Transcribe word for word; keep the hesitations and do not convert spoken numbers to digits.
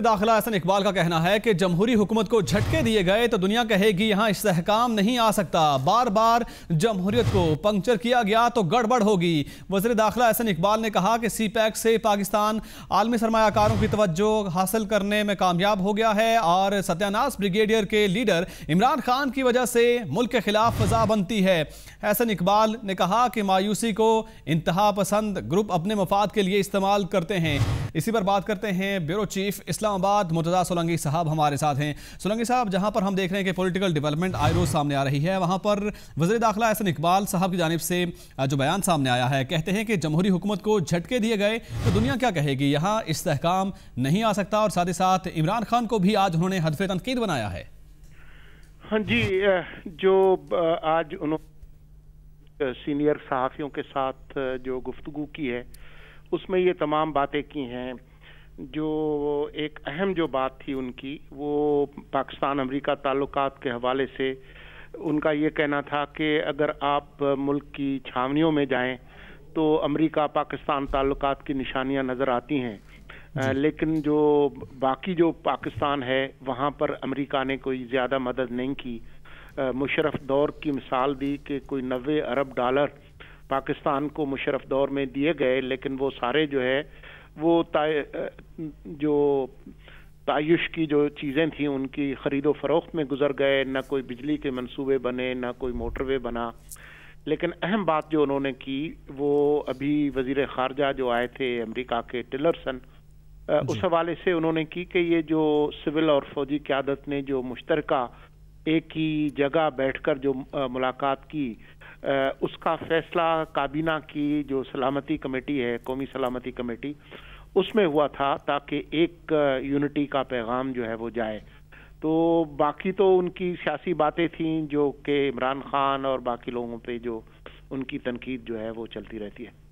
दाखिला अहसन इकबाल का कहना है कि जमहूरी हुकूमत को झटके दिए गए तो दुनिया कहेगी यहाँ इस्तेहकाम नहीं आ सकता। बार बार जमहूरियत को पंक्चर किया गया तो गड़बड़ होगी। वज़ीर दाखिला अहसन इकबाल ने कहा कि सी पैक से पाकिस्तान आलमी सरमायाकारों की तवज्जो हासिल करने में कामयाब हो गया है और सत्यानाश ब्रिगेडियर के लीडर इमरान खान की वजह से मुल्क के खिलाफ फजा बनती है। अहसन इकबाल ने कहा कि मायूसी को इंतहा पसंद ग्रुप अपने मफाद के लिए इस्तेमाल करते हैं। इसी पर बात करते हैं। ब्यूरो चीफ इस्लामाबाद मुर्तज़ा सोलंकी साहब हमारे साथ हैं। सोलंकी साहब, जहां पर हम देख रहे हैं कि पॉलिटिकल डेवलपमेंट आए रोज सामने आ रही है, वहां पर वज़ीर दाखिला अहसन इकबाल साहब की जानिब से जो बयान सामने आया है, कहते हैं कि जमहूरी हुकूमत को झटके दिए गए तो दुनिया क्या कहेगी, यहाँ इस्तेहकाम नहीं आ सकता। और साथ ही साथ इमरान खान को भी आज उन्होंने हदफ तनकीद बनाया है। हाँ जी, जो आज उन्होंने सीनियर सहाफ़ियों के साथ जो गुफ्तगू की है उसमें ये तमाम बातें की हैं। जो एक अहम जो बात थी उनकी, वो पाकिस्तान अमेरिका ताल्लुकात के हवाले से उनका ये कहना था कि अगर आप मुल्क की छावनियों में जाएं तो अमेरिका पाकिस्तान ताल्लुकात की निशानियां नज़र आती हैं, लेकिन जो बाकी जो पाकिस्तान है वहाँ पर अमेरिका ने कोई ज़्यादा मदद नहीं की। मुशर्रफ दौर की मिसाल दी कि कोई नब्बे अरब डॉलर पाकिस्तान को मुशर्रफ दौर में दिए गए, लेकिन वो सारे जो है वो जो तायुश की जो चीज़ें थी उनकी ख़रीदो फरोख्त में गुजर गए। न कोई बिजली के मंसूबे बने, न कोई मोटरवे बना। लेकिन अहम बात जो उन्होंने की वो अभी वज़ीर ख़ारजा जो आए थे अमेरिका के टिलरसन, उस हवाले से उन्होंने की कि ये जो सिविल और फौजी क़यादत ने जो मुश्तरका एक ही जगह बैठकर जो मुलाकात की, उसका फैसला काबीना की जो सलामती कमेटी है, कौमी सलामती कमेटी, उसमें हुआ था ताकि एक यूनिटी का पैगाम जो है वो जाए। तो बाकी तो उनकी सियासी बातें थीं जो कि इमरान खान और बाकी लोगों पे जो उनकी तनकीद जो है वो चलती रहती है।